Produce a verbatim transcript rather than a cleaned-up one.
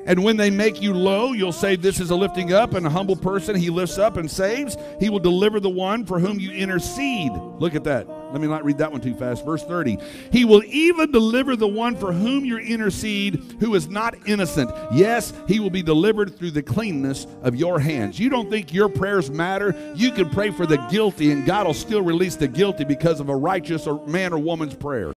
And when they make you low, you'll say, this is a lifting up, and a humble person he lifts up and saves. He will deliver the one for whom you intercede. Look at that. Let me not read that one too fast. Verse thirty. He will even deliver the one for whom you intercede, who is not innocent. Yes, he will be delivered through the cleanness of your hands. You don't think your prayers matter? You can pray for the guilty, and God will still release the guilty because of a righteous or man or woman's prayer.